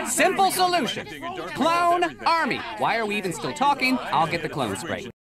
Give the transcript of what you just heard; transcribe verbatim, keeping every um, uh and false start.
Simple solution. Clone army. Why are we even still talking? I'll get the clone spray.